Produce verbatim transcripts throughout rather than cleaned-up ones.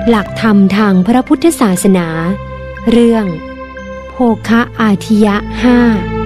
หลักธรรมทางพระพุทธศาสนาเรื่องโภคะอาทิยะห้า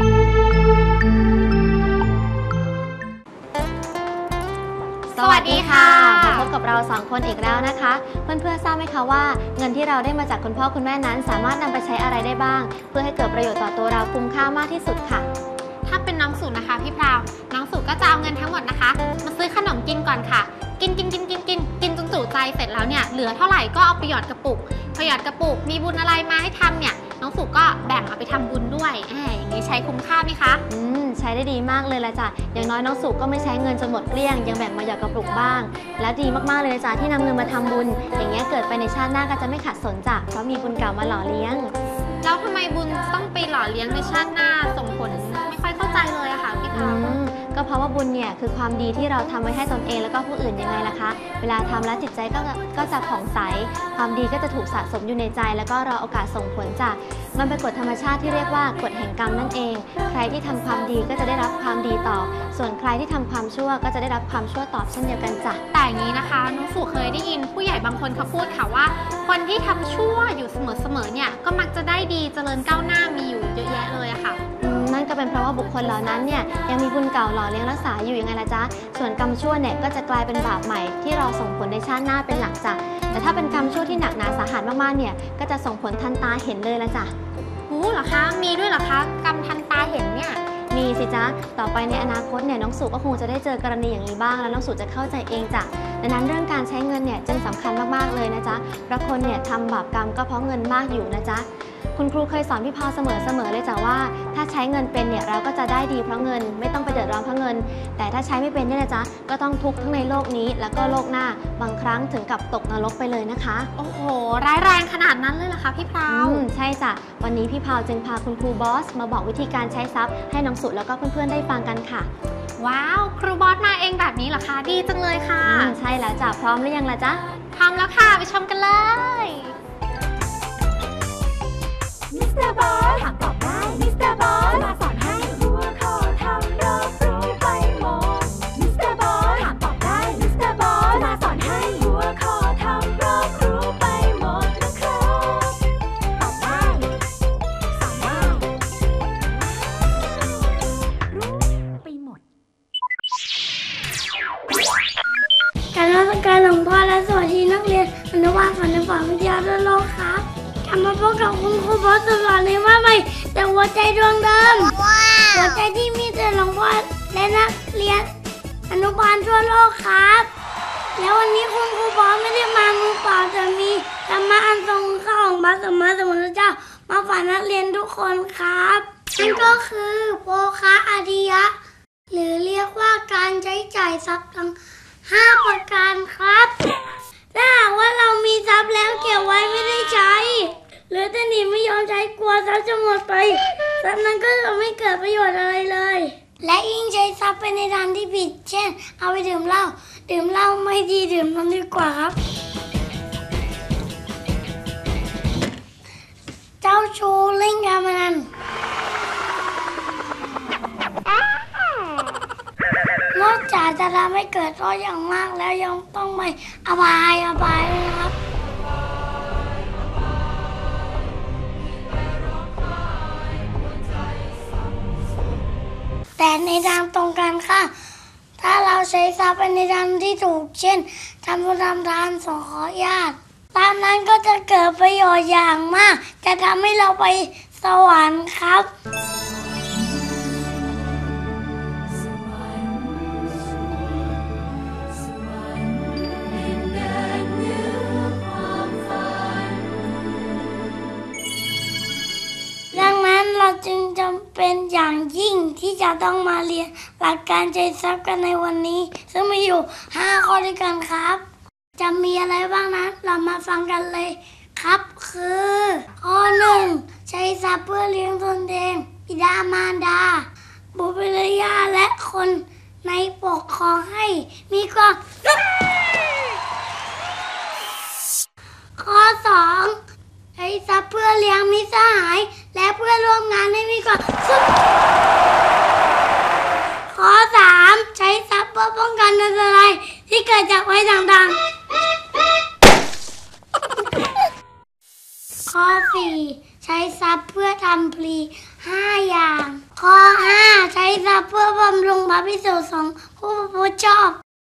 สวัสดีค่ะมาพบกับเราสองคนอีกแล้วนะคะเพื่อนๆทราบไหมคะว่าเงินที่เราได้มาจากคุณพ่อคุณแม่นั้นสามารถนำไปใช้อะไรได้บ้างเพื่อให้เกิดประโยชน์ต่อตัวเราคุ้มค่ามากที่สุดค่ะถ้าเป็นน้องสูนะคะพี่พราวน้องสูก็จะเอาเงินทั้งหมดนะคะมาซื้อขนมกินก่อนค่ะกินกินกินกินกินกินจนจุใจเสร็จแล้วเนี่ยเหลือเท่าไหร่ก็เอาไปหยอดกระปุกพอหยอดกระปุกมีบุญอะไรมาให้ทำเนี่ยน้องสูก็แบ่งเอาไปทำบุญด้วยแหมอย่างนี้ใช้คุ้มค่าไหมคะอืมใช้ได้ดีมากเลยละจ้ะอย่างน้อยน้องสูก็ไม่ใช้เงินจนหมดเกลี้ยงยังแบ่งมาหยอดกระปุกบ้างและดีมากๆเลยจ้ะที่นำเงินมาทำบุญอย่างเงี้ยเกิดไปในชาติหน้าก็จะไม่ขาดสนจ้ะเพราะมีบุญเก่ามาหล่อเลี้ยงแล้วทำไมบุญต้องไปหล่อเลี้ยงในชาติหน้าส่งผลไม่ค่อยเข้าใจเลยอะค่ะพี่พราวก็เพราะว่าบุญเนี่ยคือความดีที่เราทำไว้ให้ตนเองแล้วก็ผู้อื่นยังไงล่ะคะเวลาทำแล้วจิตใจก็ก็จะผ่องใสความดีก็จะถูกสะสมอยู่ในใจแล้วก็รอโอกาสส่งผลจากมันเป็นกฎธรรมชาติที่เรียกว่ากฎแห่งกรรมนั่นเองใครที่ทำความดีก็จะได้รับความดีตอบส่วนใครที่ทำความชั่วก็จะได้รับความชั่วตอบเช่นเดียวกันจ้ะแต่อย่างนี้นะคะน้องสู่เคยได้ยินผู้ใหญ่บางคนเขาพูดค่ะว่าคนที่ทำชั่วอยู่เสมอๆเนี่ยก็มักจะได้ดีเจริญก้าวหน้ามีอยู่เยอะแยะเลยอะค่ะนั่นก็เป็นเพราะว่าบุคคลเหล่านั้นเนี่ยยังมีบุญเก่าหล่อเลี้ยงรักษาอยู่ยังไงล่ะจ๊ะส่วนกรรมชั่วเนี่ยก็จะกลายเป็นบาปใหม่ที่รอส่งผลในชาติหน้าเป็นหลักจ้ะแต่ถ้าเป็นกรรมชั่วที่หนักหนาสาหัสมากๆเนี่ยก็จะส่งผลทันตาเห็นเลยละจ้ะโอ้เหรอคะมีด้วยเหรอคะกรรมทันตาเห็นเนี่ยมีสิจ๊ะต่อไปในอนาคตเนี่ยน้องสุก็คงจะได้เจอกรณีอย่างนี้บ้างแล้วน้องสุจะเข้าใจเองจ้ะดังนั้นเรื่องการใช้เงินเนี่ยจึงสำคัญมากๆเลยนะจ๊ะเพราะคนเนี่ยทำบาปกรรมก็เพราะเงินมากอยู่นะจ๊ะคุณครูเคยสอนพี่พาวเสมอๆเลยจ้ะว่าถ้าใช้เงินเป็นเนี่ยเราก็จะได้ดีเพราะเงินไม่ต้องไปเดือดร้อนเพราะเงินแต่ถ้าใช้ไม่เป็นเนี่ยนะจ๊ะก็ต้องทุกข์ทั้งในโลกนี้แล้วก็โลกหน้าบางครั้งถึงกับตกนรกไปเลยนะคะโอ้โหร้ายแรงขนาดนั้นเลยเหรอคะพี่พาวอืมใช่จ้ะวันนี้พี่พาวจึงพาคุณครูบอสมาบอกวิธีการใช้ทรัพย์ให้น้องสุแล้วก็เพื่อนๆได้ฟังกันค่ะว้าวครูบอสมาเองแบบนี้เหรอคะดีจังเลยค่ะใช่แล้วจ้ะพร้อมหรือยังล่ะจ๊ะพร้อมแล้วค่ะไปชมกันเลยมิสเตอร์บอสถามตอบได้มิสเตอร์บอสมาสอนให้หัวข้อทำรอบรู้ไปหมดมิสเตอร์บอสถามตอบได้มิสเตอร์บอสมาสอนให้หัวข้อทำรอบรู้ไปหมดนะครับตอบได้สอนได้รู้ไปหมดการรักการหลวงพ่อและสวัสดีนักเรียนอนุบาลฝันในฝันวิทยาด้วยโลกครับกลับมาพบกับคุณครูบอสตลอดเลยว่าใหม่แต่หัวใจดวงเดิมหัวใจที่มีแต่หลวงพ่อและนักเรียนอนุบาลทั่วโลกครับแล้ววันนี้คุณครูบอสไม่ได้มามือเปล่าแต่มีธรรมะอันทรงคุณค่าของพระสัมมาสัมพุทธเจ้ามาฝากนักเรียนทุกคนครับนั่นก็คือโภคะอาทิยะหรือเรียกว่าการใช้จ่ายทรัพย์ทั้งห้าประการครับถ้าหากว่าเรามีทรัพย์แล้วเก็บไว้ไม่ได้ใช้หรือถ้าหนีไม่ยอมใช้กลัวทรัพย์จะหมดไปทรัพย์นั้นก็จะไม่เกิดประโยชน์อะไรเลยและยิ่งใช้ทรัพย์ไปในทางที่ผิดเช่นเอาไปดื่มเหล้าดื่มเหล้าไม่ดีดื่มน้ำดีกว่าครับเจ้าชู้เล่นการพนันนอกจากจะทำให้เกิดโทษอย่างมากแล้วยังต้องไม่อบายอบายนะครับแต่ในทางตรงกันค่ะถ้าเราใช้ทรัพย์ไปในทางที่ถูกเช่นทำบุญทำทานสงเคราะห์ญาติตามนั้นก็จะเกิดประโยชน์อย่างมากจะทำให้เราไปสวรรค์ครับเราจึงจำเป็นอย่างยิ่งที่จะต้องมาเรียนหลักการใช้ทรัพย์กันในวันนี้ซึ่งมีอยู่ห้าข้อด้วยกันครับจะมีอะไรบ้างนั้นเรามาฟังกันเลยครับคือข้อหนึ่งใช้ทรัพย์เพื่อเลี้ยงตนเองบิดามารดาบุตรภรรยาและคนในปกครองให้มีความสุขข้อสองใช้ทรัพย์เพื่อเลี้ยงมิตรสหายและเพื่อร่วมงานให้มีความสุขข้อสามใช้ทรัพย์เพื่อป้องกันอันตรายที่เกิดจากภัยต่างๆข้อสี่ใช้ทรัพย์เพื่อทำพลีห้าอย่าง ข้อห้าใช้ทรัพย์เพื่อบำรุงพระภิกษุสงฆ์ผู้ประพฤติชอบ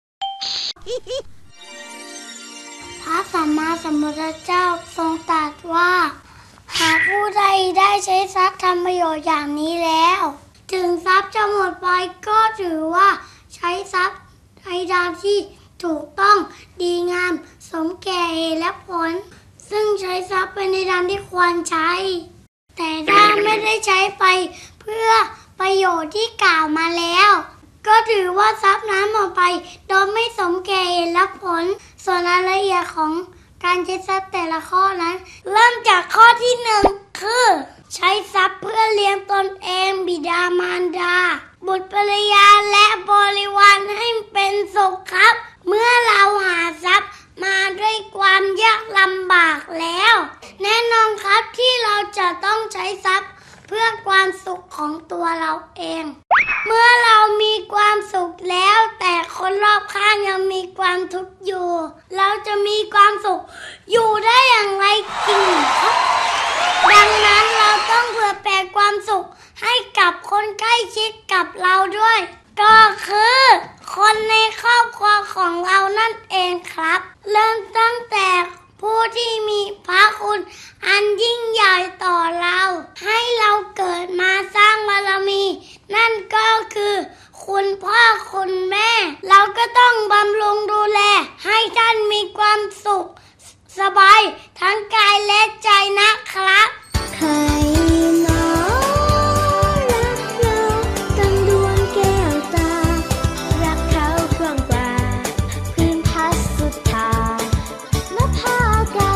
พระสัมมาสัมพุทธเจ้าทรงตรัสว่า หากผู้ใดได้ใช้ทรัพย์ทำประโยชน์อย่างนี้แล้วถึงทรัพย์จะหมดไปก็ถือว่าใช้ทรัพย์ในทางที่ถูกต้องดีงามสมแก่เหตุและผลซึ่งใช้ทรัพย์ไปในทางที่ควรใช้แต่ถ้าไม่ได้ใช้ไปเพื่อประโยชน์ที่กล่าวมาแล้วก็ถือว่าทรัพย์นั้นหมดไปโดยไม่สมแก่เหตุและผลส่วนรายละเอียดของการใช้ทรัพย์แต่ละข้อนั้นเริ่มจากข้อที่หนึ่งคือใช้ทรัพย์เพื่อเลี้ยงตนเองบิดามารดาบุตรภรรยาและบริวารให้เป็นสุขครับเมื่อเราหาทรัพย์มาด้วยความยากลำบากแล้วแน่นอนครับที่เราจะต้องใช้ทรัพย์เพื่อความสุขของตัวเราเองเมื่อเรามีความสุขแล้วแต่คนรอบข้างยังมีความทุกข์อยู่เราจะมีความสุขอยู่ได้อย่างไรจริงครับดังนั้นเราต้องเผื่อแผ่ความสุขให้กับคนใกล้ชิดกับเราด้วยก็คือคนในครอบครัวของเรานั่นเองครับเริ่มตั้งแต่ผู้ที่มีพระคุณอันยิ่งใหญ่ต่อเราให้เราเกิดมาสร้างบารมีนั่นก็คือคุณพ่อคุณแม่เราก็ต้องบำรุงดูแลให้ท่านมีความสุขสบายทั้งกายและใจนะครับใครหนอรักเราดังดวงแก้วตารักเขากว้างกว่าพื้นพัสสุธานภากา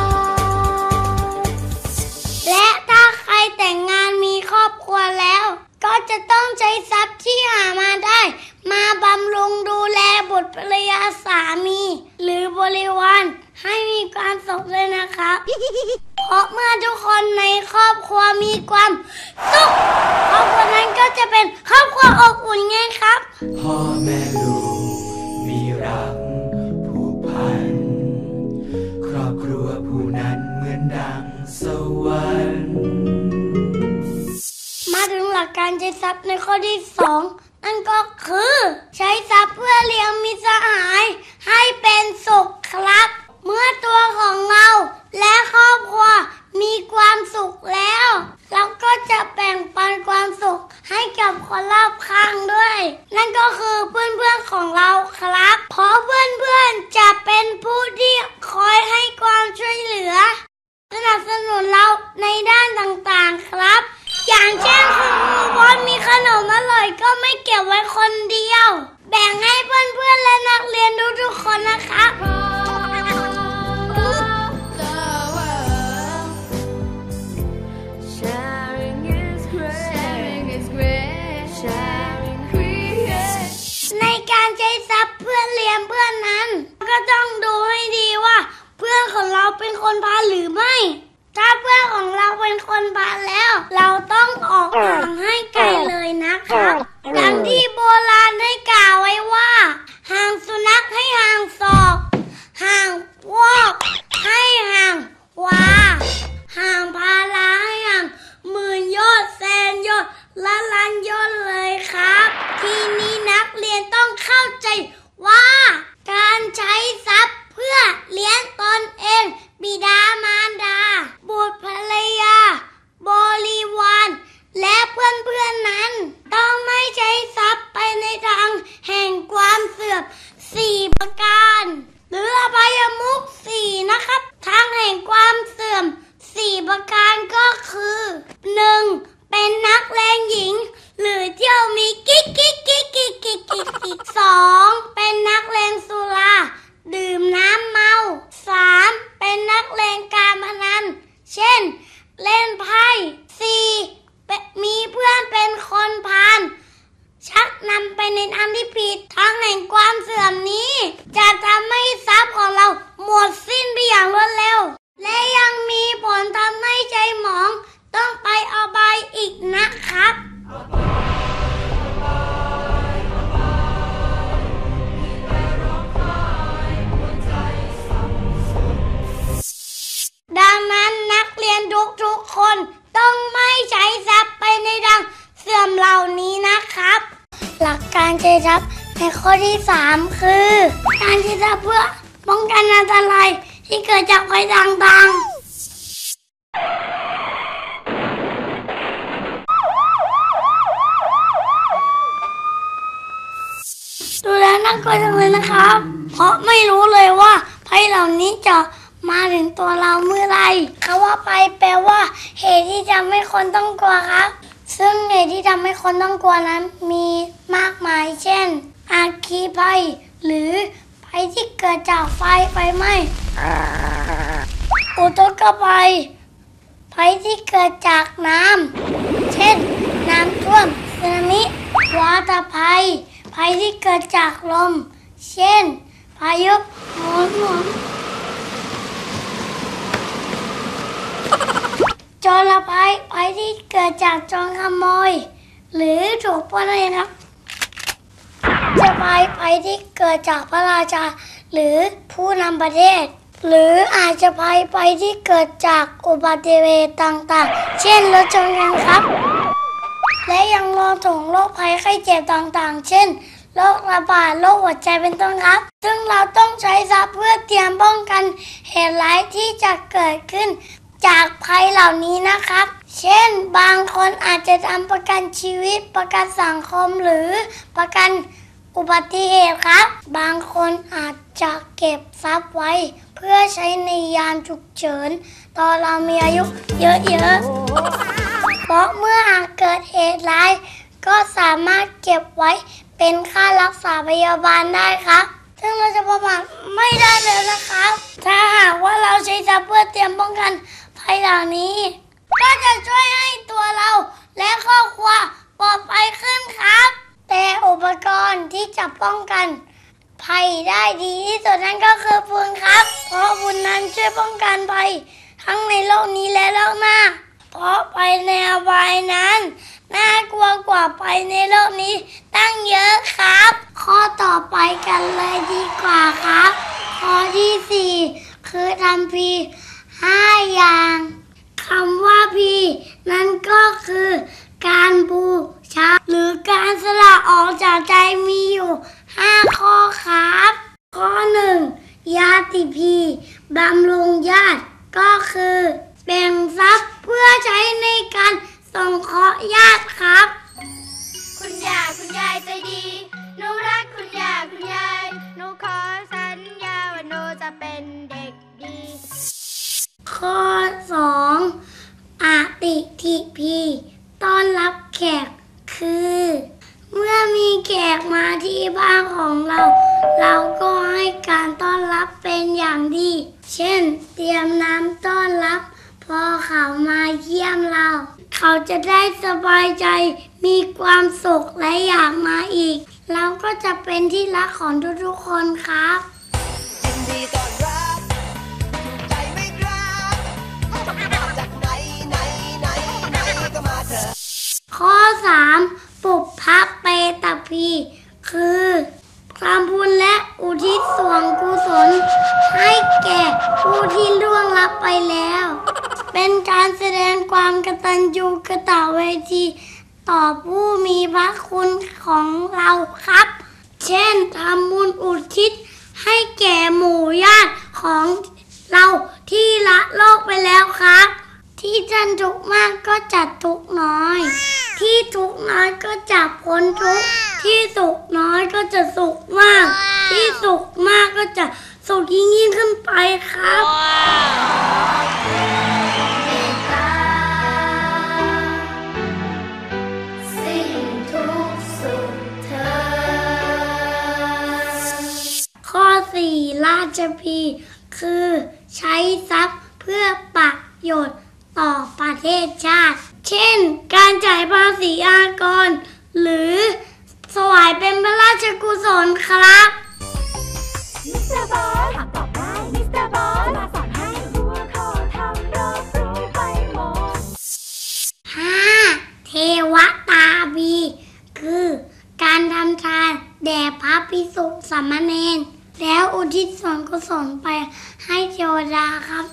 และถ้าใครแต่งงานมีครอบครัวแล้วก็จะต้องใช้ทรัพย์ที่หามาได้มาบำรุงดูแลบุตรภรรยาสามีหรือบริวารให้มีความสุขเลยนะครับ เพราะเมื่อทุกคนในครอบครัวมีความสุขครอบครัวนั้นก็จะเป็นครอบครัวอบอุ่นไงครับพ่อแม่ลูกมีรักผูกพันครอบครัวผู้นั้นเหมือนดังสวรรค์มาถึงหลักการใช้ทรัพย์ในข้อที่สองนั่นก็คือใช้ทรัพย์เพื่อเลี้ยงมิตรสหายให้เป็นสุขครับเมื่อตัวของเราและครอบครัวมีความสุขแล้วเราก็จะแบ่งปันความสุขให้กับคนรอบข้างด้วยนั่นก็คือเพื่อนๆของเราครับเพราะเพื่อนๆจะเป็นผู้ที่คอยให้ความช่วยเหลือสนับสนุนเราในด้านต่างๆครับอย่างเช่นคุณครูบอสมีขนมอร่อยก็ไม่เก็บไว้คนเดียวแบ่งให้เพื่อนๆและนักเรียนทุกๆคนนะครับในการใช้ทรัพย์เพื่อเลี้ยงเพื่อนนั้นก็ต้องดูให้ดีว่าเพื่อนของเราเป็นคนพาหรือไม่ถ้าเพื่อนของเราเป็นคนพาแล้วเราต้องออกห่างให้ไกลเลยนะครับดังที่โบราณได้กล่าวไว้ว่าห่างสุนัขให้ห่างศอกห่างวอกให้ห่างวาห่างพาราให้ห่างหมื่นยอดแสนยอดละล้านยอดเลยครับทีนี้นักเรียนต้องเข้าใจว่าการใช้ทรัพย์เพื่อเลี้ยงตนเองบิดามารดาบุตรภรรยาบริวารและเพื่อนๆนั้นต้องไม่ใช้ทรัพย์ไปในทางแห่งความเสื่อมสี่ประการหรืออบายมุขสี่นะครับทางแห่งความเสื่อมสี่ประการก็คือหนึ่งเป็นนักเลงหญิงหรือเที่ยวมีกิ๊กกิ๊กกิ๊กกิ๊กกิ๊กกิ๊กสองเป็นนักเลงสุราดื่มน้ำเมาสามเป็นนักเลงการพนันเช่นเล่นไพ่สี่มีเพื่อนเป็นคนพาลชักนำไปในทางที่ผิดทางแห่งความเสื่อมนี้จะทำให้ทรัพย์ของเราหมดสิ้นไปอย่างรวดเร็วและยังมีผลทำให้ใจหมองต้องไปอบายอีกนะครับดังนั้นนักเรียนทุใช้ทรัพย์ในข้อที่สามคือการใช้ทรัพย์เพื่อป้องกันอันตรายที่เกิดจากภัยต่างๆดูแลน่ากลัวจังเลยนะครับ เพราะไม่รู้เลยว่าภัยเหล่านี้จะมาถึงตัวเราเมื่อไรคำว่าภัยแปลว่าเหตุที่ทำให้คนต้องกลัวครับซึ่งเหตุที่ทำให้คนต้องกลัวนั้นมีมากมายเช่นอัคคีภัยหรือภัยที่เกิดจากไฟไฟไหม้อุทกภัยภัยที่เกิดจากน้ำเช่นน้ำท่วมสึนามิวาตภัยภัยที่เกิดจากลมเช่นพายุโหนหมุนโจรภัยภัยที่เกิดจากโจรขโมยหรือถูกปล้นนั่นเองครับจะภัยภัยที่เกิดจากพระราชาหรือผู้นำประเทศหรืออาจจะภัยภัยที่เกิดจากอุบัติเหตุต่างๆเช่นรถชนกันครับและยังรวมถึงโรคภัยไข้เจ็บต่างๆเช่นโรคระบาดโรคหัวใจเป็นต้นครับซึ่งเราต้องใช้ทรัพย์เพื่อเตรียมป้องกันเหตุร้ายที่จะเกิดขึ้นจากภัยเหล่านี้นะครับเช่นบางคนอาจจะทำประกันชีวิตประกันสังคมหรือประกันอุบัติเหตุครับบางคนอาจจะเก็บทรัพย์ไว้เพื่อใช้ในยามฉุกเฉินตอนเรามีอายุเยอะๆเพราะเมื่อหากเกิดเหตุร้ายก็สามารถเก็บไว้เป็นค่ารักษาพยาบาลได้ครับซึ่งเราจะประมาทไม่ได้เลยนะครับถ้าหากว่าเราใช้ทรัพย์เพื่อเตรียมป้องกันภัยเหล่านี้ก็จะช่วยให้ตัวเราและครอบครัวปลอดภัยขึ้นครับแต่อุปกรณ์ที่จะป้องกันภัยได้ดีที่สุดนั้นก็คือปืนครับเพราะปืนนั้นช่วยป้องกันภัยทั้งในโลกนี้และโลกหน้าเพราะภัยในอบายนั้นน่ากลัวกว่าภัยในโลกนี้ตั้งเยอะครับข้อต่อไปกันเลยดีกว่าครับข้อที่สี่คือทำพีห้าอย่างคำว่าพีนั้นก็คือการบูชาหรือการสละออกจากใจมีอยู่ห้าข้อครับข้อหนึ่งญาติพีบำรุงญาติก็คือแบ่งทรัพย์เพื่อใช้ในการสงเคราะห์ญาติครับคุณย่าคุณยายใจดีหนูรักคุณย่าคุณยายหนูขอสัญญาว่าหนูจะเป็นเด็กดีข้อสองอติทิพีต้อนรับแขกคือเมื่อมีแขกมาที่บ้านของเราเราก็ให้การต้อนรับเป็นอย่างดีเช่นเตรียมน้ำต้อนรับพอเขามาเยี่ยมเราเขาจะได้สบายใจมีความสุขและอยากมาอีกเราก็จะเป็นที่รักของทุกๆคนครับยินดีต้อนรับใจไม่กล้าจากไหนไหนไหนไหนก็มาเถอะข้อสามปุพพเปตพีคือความบุญและอุทิศส่วนกุศลให้แก่ผู้ที่ล่วงลับไปแล้วเป็นการแสดงความกตัญญูกตเวทีต่อผู้มีพระคุณของเราครับเช่นทำบุญอุทิศให้แก่หมู่ญาติของเราที่ละโลกไปแล้วครับที่ท่านทุกข์มากก็จัดทุกข์น้อยที่ทุกข์น้อยก็จะพ้นทุกข์ที่สุขน้อยก็จะสุขมากที่สุขมากก็จะสุขยิ่งยิ่งขึ้นไปครับข้อสี่ราชพีคือใช้ทรัพย์เพื่อประโยชน์ต่อประเทศชาติเช่นการจ่ายภาษีอากรหรือถวายเป็นพระราชกุศลครับมิสเตอร์บอสถามตอบได้มิสเตอร์บอสมาสอนให้หัวข้อทำรอบรู้ไปหมดห้าเทวตาบีคือการทำทานแด่พระภิกษุสามเณรแล้วอุทิศส่วนกุศลไปให้เทวดาครับ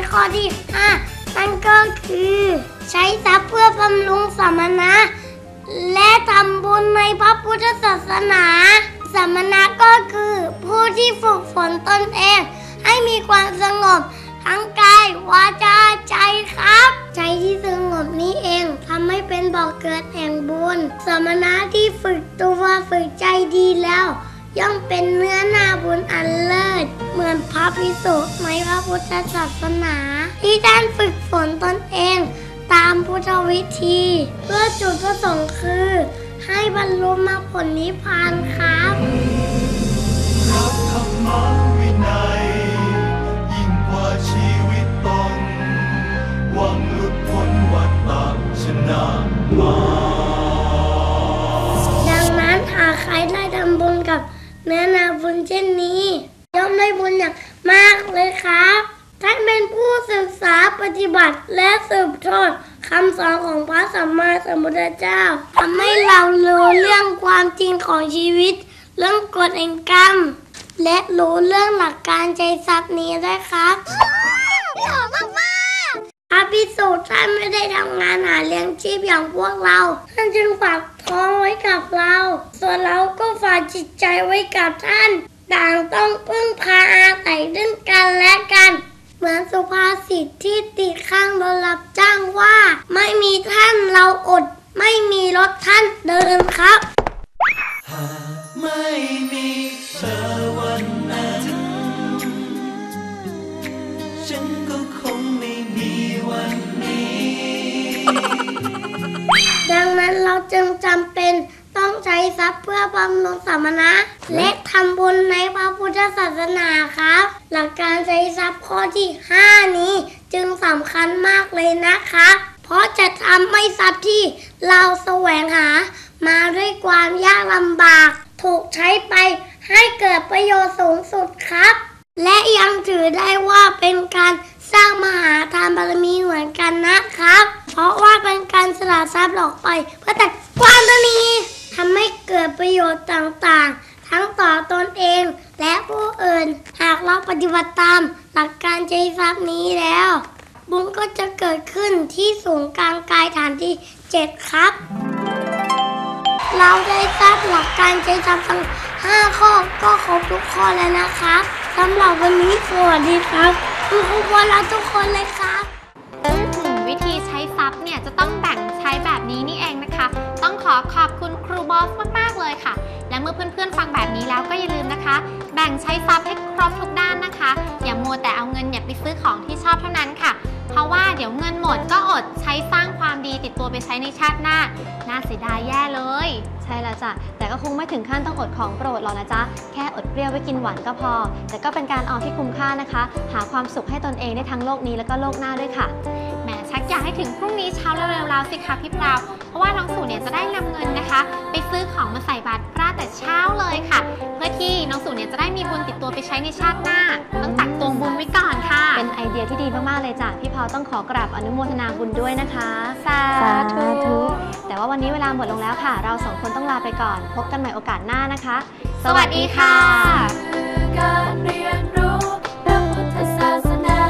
ข้อที่ห้านั่นก็คือใช้ทรัพย์เพื่อบำรุงสมณะและทำบุญในพระพุทธศาสนาสมณะก็คือผู้ที่ฝึกฝนตนเองให้มีความสงบทั้งกายวาจาใจครับใจที่สงบนี้เองทำให้เป็นบ่อกเกิดแห่งบุญสมณะที่ฝึกตัวฝึกใจดีแล้วย่อมเป็นเนื้อนาบุญอันเลิศเหมือนพระภิกษุในพระพุทธศาสนาที่ท่านฝึกฝนตนเองตามพุทธวิธีเพื่อจุดประสงค์คือให้บรรลุมรรคผลนิพพานครับรับธรรมวินัยยิ่งกว่าชีวิตตนหวังหลุดพ้นวัฏฏะชนะมาดังนั้นหากใครได้ทำบุญกับเนื้อนาบุญเช่นนี้ย่อมได้บุญอย่างมากเลยครับท่านเป็นผู้ศึกษาปฏิบัติและสืบทอดคำสอนของพระสัมมาสัมพุทธเจ้าทำให้เรารู้เรื่องความจริงของชีวิตเรื่องกฎแห่งกรรมและรู้เรื่องหลักการใจทรัพย์นี้ด้วยครับหล่อมากๆพระภิกษุท่านไม่ได้ทำงานหาเลี้ยงชีพอย่างพวกเราท่านจึงฝากท้องไว้กับเราส่วนเราก็ฝากจิตใจไว้กับท่านต่างต้องพึ่งพาอาศัยซึ่งกันและกันเหมือนสุภาษิตที่ติดข้างรถรับจ้างว่าไม่มีท่านเราอดไม่มีรถท่านเดินครับหากไม่มีเธอวันนั้นฉันก็คงไม่มีวันนี้ดังนั้นเราจึงจำเป็นต้องใช้ทรัพย์เพื่อบำรุงสมณะและทำบุญในพระพุทธศาสนาครับหลักการใช้ทรัพย์ข้อที่ห้านี้จึงสำคัญมากเลยนะครับเพราะจะทำให้ทรัพย์ที่เราแสวงหามาด้วยความยากลำบากถูกใช้ไปให้เกิดประโยชน์สูงสุดครับและยังถือได้ว่าเป็นการสร้างมหาทานบารมีเหมือนกันนะครับเพราะว่าเป็นการสละทรัพย์ออกไปเพื่อตัดความตนีทำให้เกิดประโยชน์ต่างๆทั้งต่อตนเองและผู้อื่นหากเราปฏิบัติตามหลักการใจทรัพย์นี้แล้วบุญก็จะเกิดขึ้นที่ศูนย์กลางกายฐานที่เจ็ดครับเราได้ทราบหลักการใจทรัพย์ทั้งห้าข้อก็ครบทุกข้อแล้วนะครับสำหรับวันนี้สวัสดีครับคุณครูบอลและทุกคนเลยครับวิธีใช้ทรัพย์เนี่ยจะต้องแบ่งใช้แบบนี้นี่เองนะคะต้องขอขอบคุณครูบอสมากๆเลยค่ะและเมื่อเพื่อนๆฟังแบบนี้แล้วก็อย่าลืมนะคะแบ่งใช้ทรัพย์ให้ครบทุกด้านนะคะอย่ามัวแต่เอาเงินเนี่ยไปซื้อของที่ชอบเท่านั้นค่ะเพราะว่าเดี๋ยวเงินหมดก็อดใช้สร้างความดีติดตัวไปใช้ในชาติหน้าน่าเสียดายแย่เลยใช่แล้วจ้ะแต่ก็คงไม่ถึงขั้นต้องอดของโปรดหรอกนะจ๊ะแค่อดเปรี้ยวไว้กินหวานก็พอแต่ก็เป็นการออมที่คุ้มค่านะคะหาความสุขให้ตนเองได้ทั้งโลกนี้แล้วก็โลกหน้าด้วยค่ะแหมชักอยากให้ถึงพรุ่งนี้เช้าเร็วๆแล้วสิคะพี่พราวเพราะว่าน้องสู่เนี่ยจะได้นำเงินนะคะไปซื้อของมาใส่บาตรพระแต่เช้าเลยค่ะเพื่อที่น้องสู่เนี่ยจะได้มีบุญติดตัวไปใช้ในชาติหน้าต้องตักตวงบุญไว้ก่อนค่ะเป็นไอเดียที่ดีมากๆเลยจ้ะพี่พราวต้องขอกราบอนุโมทนาบุญด้วยนะคะสาธุแต่ว่าวันนี้เวลาหมดลงแล้วค่ะเราสองคนต้องลาไปก่อนพบกันใหม่โอกาสหน้านะคะสวัสดีค่ะการเรียนรู้พระพุทธศาสนา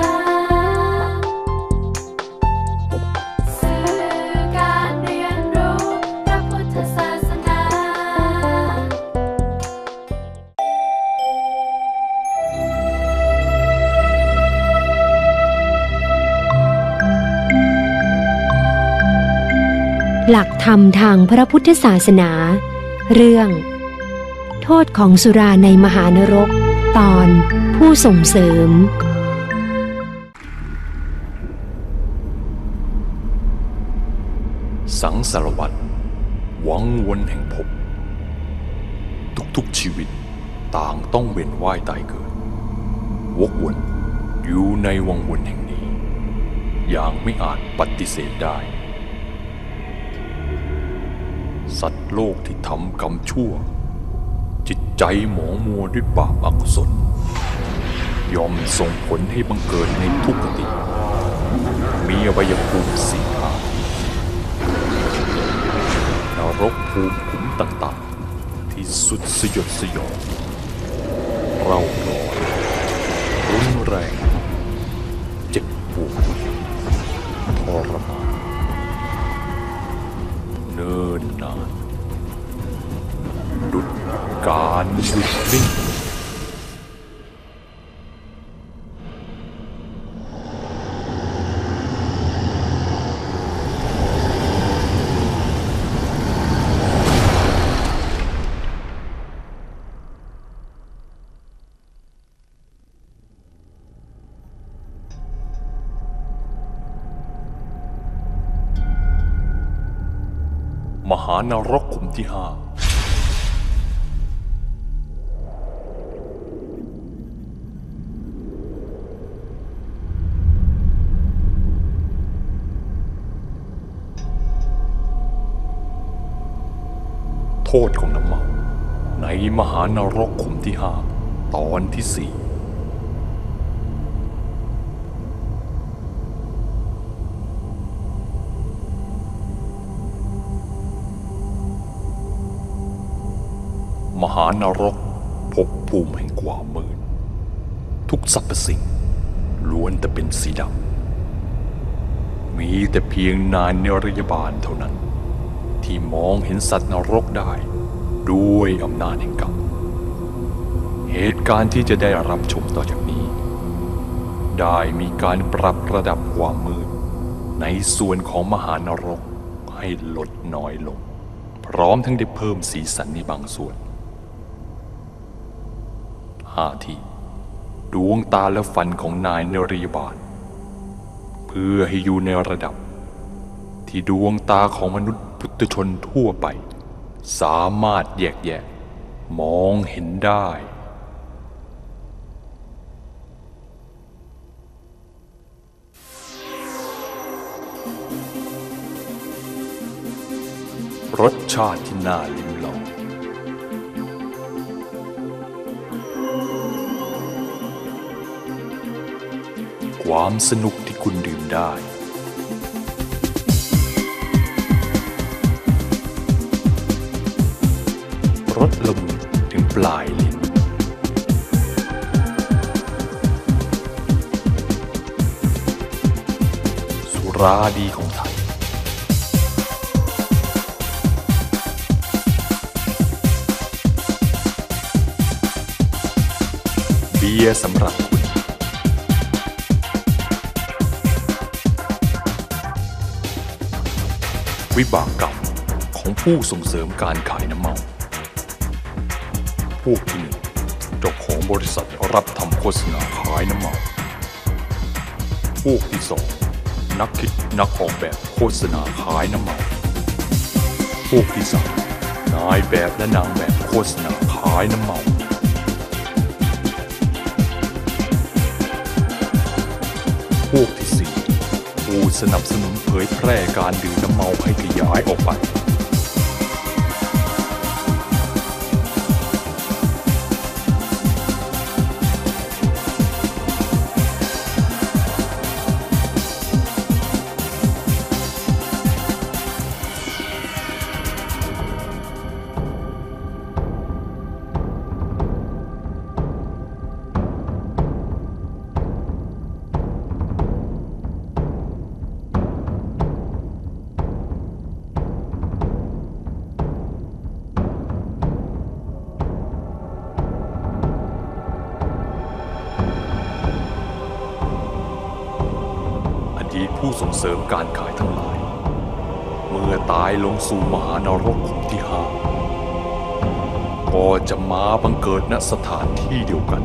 สื่อการเรียนรู้พระพุทธศาสนาหลักธรรมทางพระพุทธศาสนาเรื่องโทษของสุราในมหานรกตอนผู้ส่งเสริมสังสารวัฏวังวนแห่งภพทุกๆชีวิตต่างต้องเวียนว่ายตายเกิดวกวนอยู่ในวังวนแห่งนี้อย่างไม่อาจปฏิเสธได้สัตว์โลกที่ทำกรรมชั่วจิตใจหมองมัวด้วยบาปอกุศลยอมส่งผลให้บังเกิดในทุกขติมีอวัยภูมิสี่ทางนรกภูมิขุมต่างๆที่สุดสยดสยองเราร้อนรุนแรงเจ็บปมหานรกขุมที่ห้าโทษของน้ำเมาในมหานรกขุมที่ห้าตอนที่สี่มหานรกภพภูมิแห่งความมืดทุกสรรพสิ่งล้วนแต่เป็นสีดำมีแต่เพียงนายเนรยบาลเท่านั้นที่มองเห็นสัตว์นรกได้ด้วยอำนาจแห่งกรรมเหตุการณ์ที่จะได้รับชมต่อจากนี้ได้มีการปรับระดับความมืดในส่วนของมหานรกให้ลดน้อยลงพร้อมทั้งได้เพิ่มสีสันในบางส่วนห้าทีดวงตาและฟันของนายเนรยบาลเพื่อให้อยู่ในระดับที่ดวงตาของมนุษย์ปุถุชนทั่วไปสามารถแยกแยะมองเห็นได้รสชาติที่น่าลิ้มลองความสนุกที่คุณดื่มได้รสละมุนถึงปลายลิ้นสุราดีของไทยเบียร์สำหรับคุณวิบากกรรมของผู้ส่งเสริมการขายน้ำเมาพวกที่หนึ่งเจ้าของบริษัทรับทำโฆษณาขายน้ำเมาพวกที่สองนักคิดนักออกแบบโฆษณาขายน้ำเมาพวกที่สามนายแบบและนางแบบโฆษณาขายน้ำเมาพวกที่สี่ผู้สนับสนุนเผยแพร่การดื่มน้ำเมาให้ขยายออกไปผู้ส่งเสริมการขายทั้งหลายเมื่อตายลงสู่มหานรกขุมที่ห้าก็จะมาบังเกิดณสถานที่เดียวกัน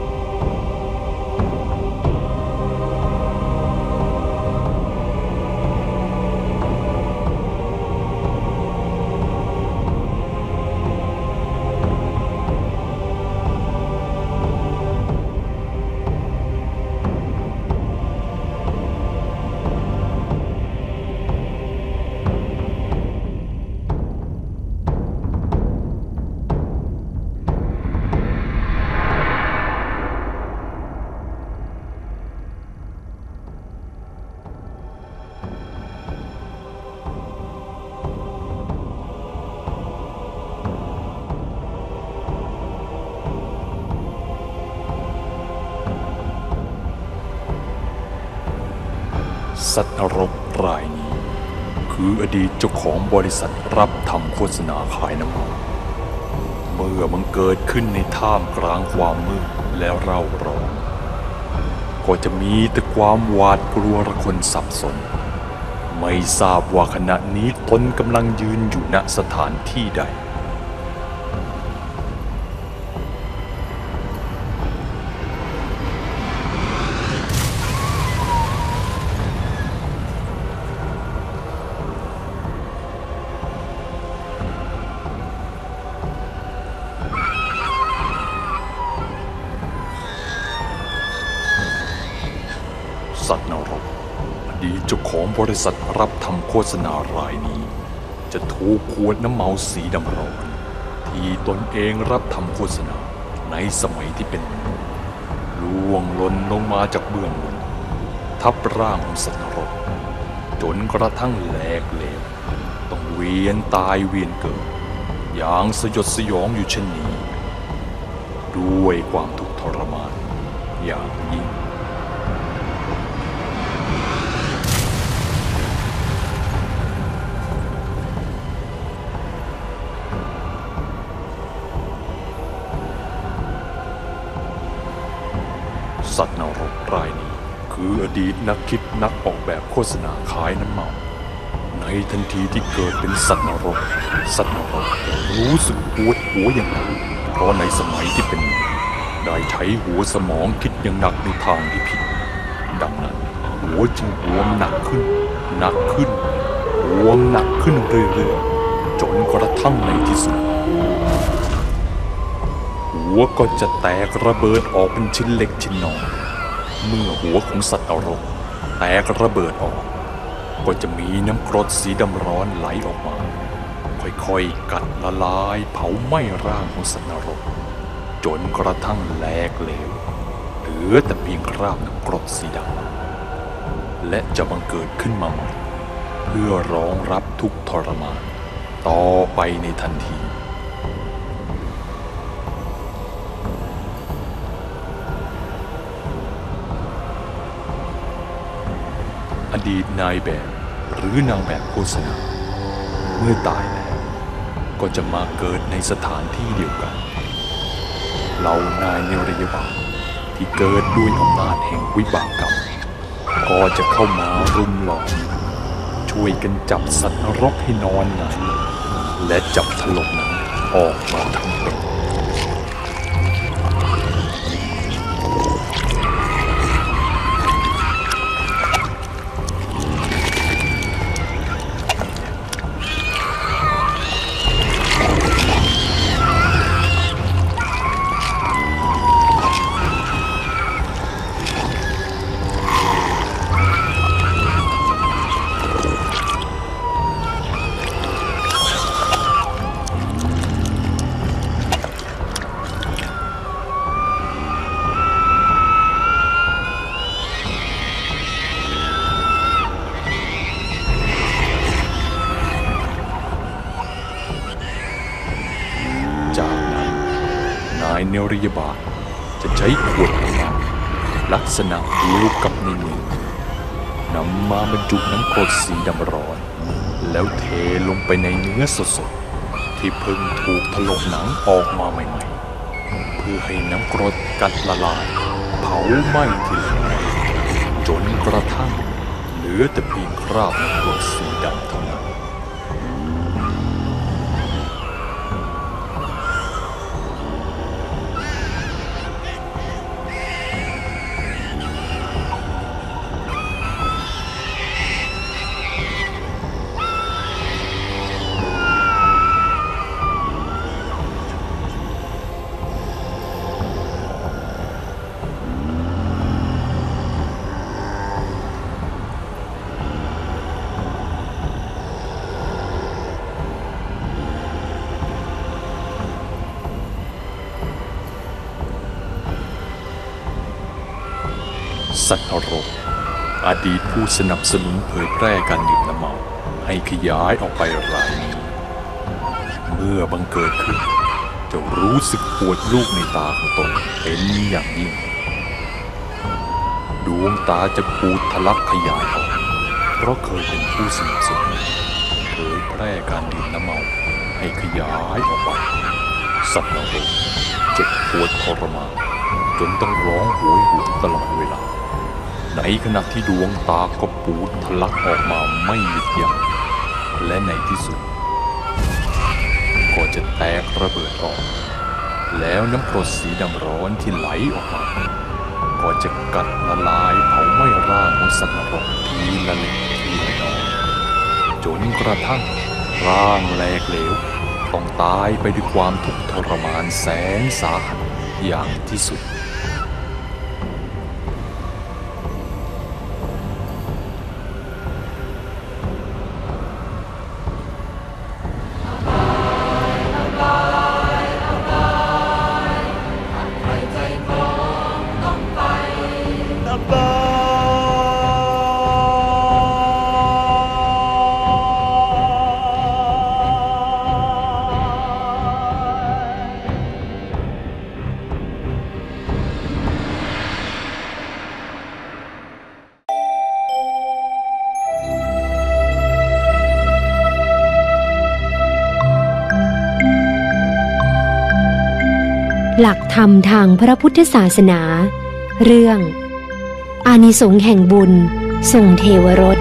สัตว์นรกรายนี้คืออดีตเจ้าของบริษัทรับทำโฆษณาขายน้ำเมาเมื่อมันเกิดขึ้นในท่ามกลางความมืดและเร่าร้อนก็จะมีแต่ความหวาดกลัวระคนสับสนไม่ทราบว่าขณะนี้ตนกำลังยืนอยู่ณสถานที่ใดสัตว์นรกอดีตเจ้าของบริษัทรับทำโฆษณารายนี้จะถูกขวดน้ำเมาสีดำร้อนที่ตนเองรับทำโฆษณาในสมัยที่เป็นล่วงหล่นลงมาจากเบื้องบนทับร่างของสัตว์นรกจนกระทั่งแหลกเหลวต้องเวียนตายเวียนเกิดอย่างสยดสยองอยู่เช่นนี้ด้วยความทุกข์ทรมานอย่างยิ่งสัตว์นรกรายนี้คืออดีตนักคิดนักออกแบบโฆษณาขายน้ำเมาในทันทีที่เกิดเป็นสัตว์นรกสัตว์นรกรู้สึกปวดหัวอย่างหนักเพราะในสมัยที่เป็นได้ใช้หัวสมองคิดอย่างหนักในทางที่ผิดดังนั้นหัวจึงบวมหนักขึ้นหนักขึ้นบวมหนักขึ้นเรื่อยๆจนกระทั่งในที่สุดหัวก็จะแตกระเบิดออกเป็นชิ้นเล็กชิ้นน้อยเมื่อหัวของสัตว์นรกแตกระเบิดออกก็จะมีน้ำกรดสีดำร้อนไหลออกมาค่อยๆกัดละลายเผาไหม้ร่างของสัตว์นรกจนกระทั่งแหลกเหลวเหลือแต่เพียงคราบน้ำกรดสีดำและจะบังเกิดขึ้นมาใหม่เพื่อรองรับทุกข์ทรมานต่อไปในทันทีอดีตนายแบบหรือนางแบบโฆษณาเมื่อตายแล้วก็จะมาเกิดในสถานที่เดียวกันเหล่านายเนรยบาลที่เกิดด้วยอำนาจแห่งวิบากกรรมก็จะเข้ามารุมล้อมช่วยกันจับสัตว์นรกให้นอนหงายและจับถลกหนังออกมาทั้งเป็น ายเนรยบาลจะใช้ขวดน้ำมันลักษณะเดียวกับในมือนำมาบรรจุน้ำกรดสีดำร้อนแล้วเทลงไปในเนื้อสดๆที่เพิ่งถูกถลกหนังออกมาใหม่ๆเพื่อให้น้ำกรดกัดละลายเผาไหม้ทีละน้อยจนกระทั่งเหลือแต่เพียงคราบน้ำกรดสีดำเท่านั้นสัตว์นรกอดีตผู้สนับสนุนเผยแพร่การดื่มน้ำเมาให้ขยายออกไปรายนี้เมื่อบังเกิดขึ้นจะรู้สึกปวดลูกในตาของตนเป็นอย่างยิ่งดวงตาจะปูดทะลักขยายออกเพราะเคยเป็นผู้สนับสนุนเผยแพร่การดื่มน้ำเมาให้ขยายออกไปสัตว์นรกเจ็บปวดทรมานจนต้องร้องโหยหวนตลอดเวลาในขณะที่ดวงตาก็ปูดทะลักออกมาไม่หยุดยั้งและในที่สุดก็จะแตกระเบิดออกแล้วน้ำกรดสีดำร้อนที่ไหลออกมาก็จะกัดละลายเผาไหม้ร่างของสัตว์นรกทีละเล็กทีละน้อยจนกระทั่งร่างแหลกเหลวต้องตายไปด้วยความทุกข์ทรมานแสนสาหัสอย่างที่สุดหลักธรรมทางพระพุทธศาสนา เรื่องอานิสงส์แห่งบุญทรงเทวรส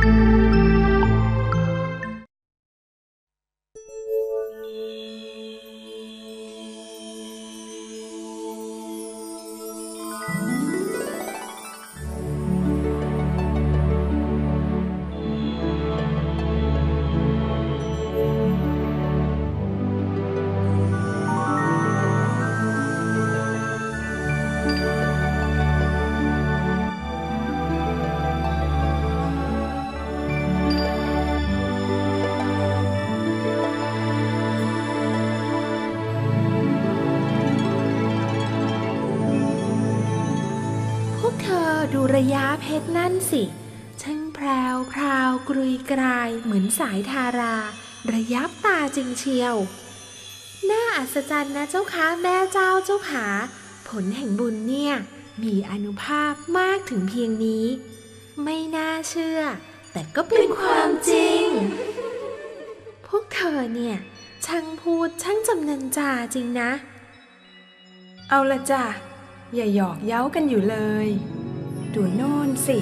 ดูระยะเพชรนั่นสิช่างแพรวพราวกรุยกรายเหมือนสายทาราระยับตาจริงเชียวน่าอัศจรรย์นะเจ้าคะแม่เจ้าเจ้าขาผลแห่งบุญเนี่ยมีอานุภาพมากถึงเพียงนี้ไม่น่าเชื่อแต่ก็เป็นความจริงพวกเธอเนี่ยช่างพูดช่างจำเนินจาจริงนะเอาละจ้ะอย่าหยอกเย้ากันอยู่เลยดูโน่นสิ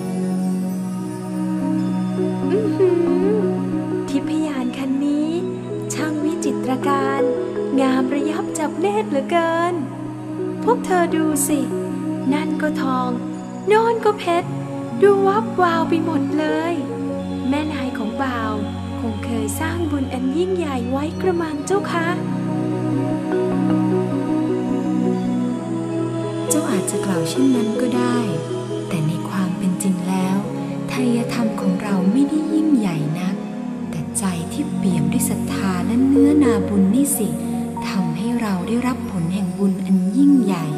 ทิพยานคันนี้ช่างวิจิตรการงามระยับจับเนตรเหลือเกินพวกเธอดูสินั่นก็ทองโน่นก็เพชรดูวับวาวไปหมดเลยแม่นายของบ่าวคงเคยสร้างบุญอันยิ่งใหญ่ไว้กระมังเจ้าคะเจ้าอาจจะกล่าวเช่นนั้นก็ได้แต่ในความเป็นจริงแล้วไทยธรรมของเราไม่ได้ยิ่งใหญ่นักแต่ใจที่เปี่ยมด้วยศรัทธาและเนื้อนาบุญนี่สิทำให้เราได้รับผลแห่งบุญอันยิ่งใหญ่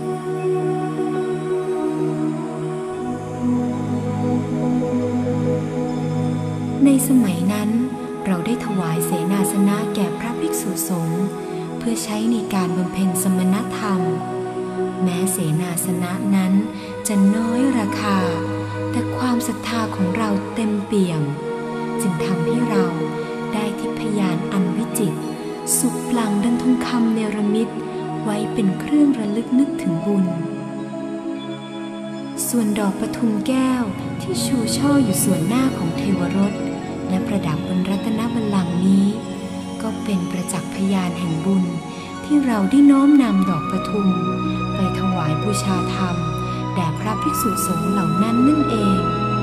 ในสมัยนั้นเราได้ถวายเสนาสนะแก่พระภิกษุสงฆ์เพื่อใช้ในการบำเพ็ญสมณธรรมแม้เสนาสนะนั้นจะน้อยราคาแต่ความศรัทธาของเราเต็มเปี่ยมจึงทำให้เราได้ทิพยานอันวิจิตรสุขปลั่งดังทองคำเนรมิตไว้เป็นเครื่องระลึกนึกถึงบุญส่วนดอกปทุมแก้วที่ชูช่ออยู่ส่วนหน้าของเทวรสและประดับบนรัตนบัลลังก์นี้ก็เป็นประจักษ์พยานแห่งบุญที่เราได้น้อมนำดอกปทุมไปถวายบูชาธรรมแด่พระภิกษุสงฆ์เหล่านั้นนั่นเอง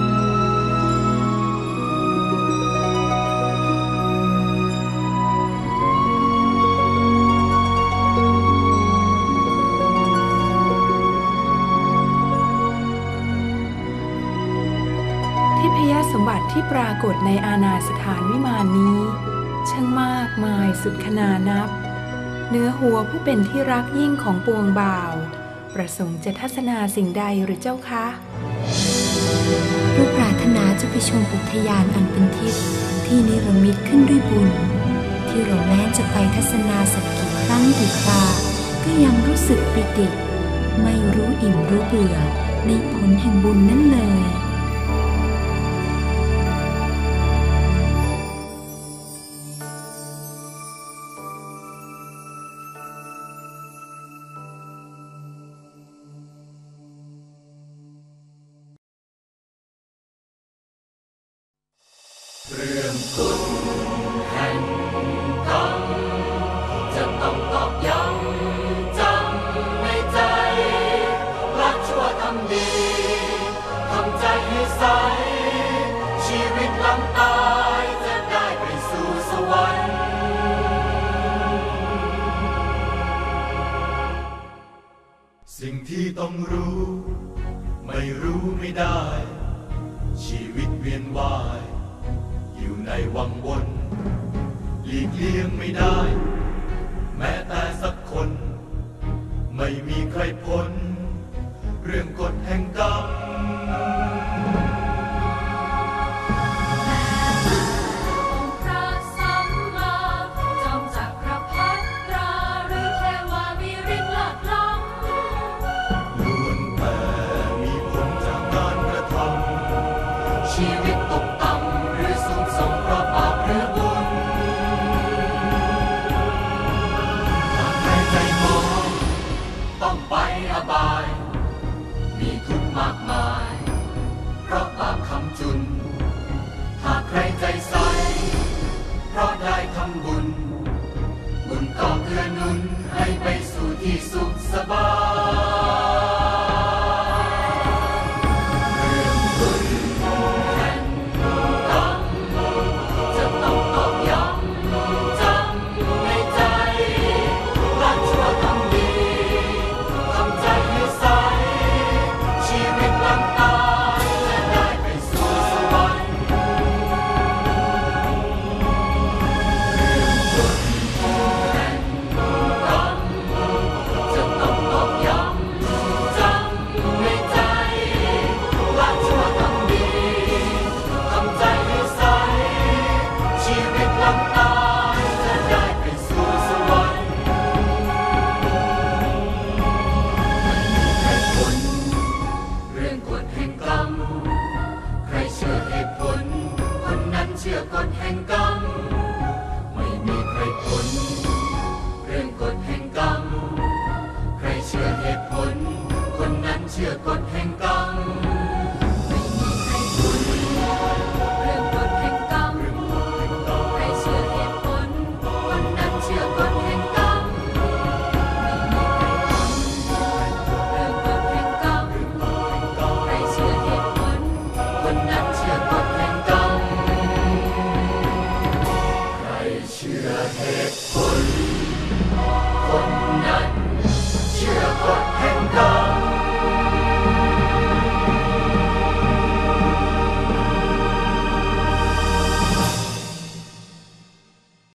ทิพยสมบัติที่ปรากฏในอาณาสถานวิมานนี้ช่างมากมายสุดขนานับเนื้อหัวผู้เป็นที่รักยิ่งของปวงบ่าวประสงค์จะทัศนาสิ่งใดหรือเจ้าคะเราปรารถนาจะไปชมอุทยานอันเป็นทิพย์ที่นิรมิตขึ้นด้วยบุญที่เราแม้จะไปทัศนาสักกี่ครั้งกี่คราก็ยังรู้สึกปิติไม่รู้อิ่มรู้เบื่อในผลแห่งบุญนั้นเลยเรื่องกฎแห่งกรรมจะต้องตอกย้ำจำในใจละชั่วทำดีทำใจให้ใสชีวิตหลังตายจะได้ไปสู่สวรรค์สิ่งที่ต้องรู้ไม่รู้ไม่ได้ชีวิตเวียนว่ายอยู่ในวังวนหลีกเลี่ยงไม่ได้แม้แต่สักคนไม่มีใครพ้นเรื่องกฎแห่งกรรมชีวิตตกต่ำหรือสูงส่งเพราะบาปหรือบุญหากใครใจมองบายมีทุกข์มากมายเพราะบาปคำจุนหากใครใจใสเพราะได้ทำบุญบุญก็เกื้อหนุนให้ไปสู่ที่สุขสบายเรื่องบุญแห่งกรรมจะต้องตอกย้ำจำในใจละชั่วทำดีทำใจให้ใสชีวิตหลังตายจะได้ไปสู่สวรรค์จะต้องตอกย้ำจำในใจละชั่วทำดีทำใจให้ใสชีวิตหลังตายจะได้ไปสู่สวรรค์ไม่มีใครพ้นเรื่องกฎแห่งกรรมใครเชื่อเหตุผลคนนั้นเชื่อกฎแห่งกรรมไม่มีใครพ้นเรื่องกฎแห่งกรรมใครเชื่อเหตุผลคนนั้นเชื่อกฎแห่งกรรม